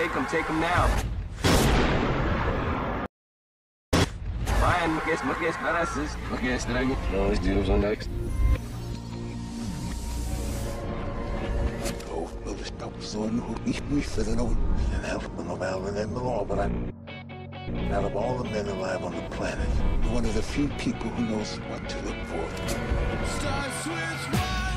Take him now. Fine, guess, graças. Guess, estranho. Nós diremos on next. Oh, well, the stop's on who ich mich for the note. And half of them about in the law, but I'm out of all the men alive on the planet, one of the few people who knows what to look for. Start switch one.